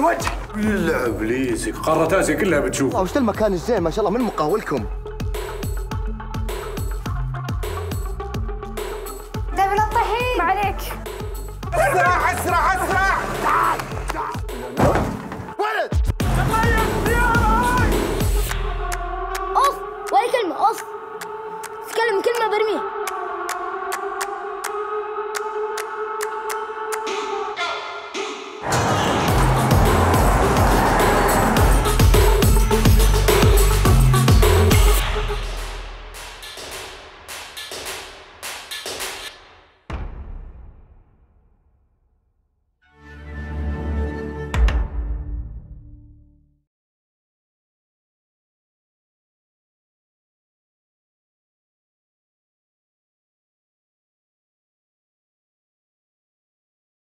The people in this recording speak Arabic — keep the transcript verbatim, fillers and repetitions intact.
الوجه. لا ابليسك، قارة اسيا كلها بتشوف. وش المكان الزين ما شاء الله، من مقاولكم؟ دبل الطحين. ما عليك. اسرع اسرع اسرع.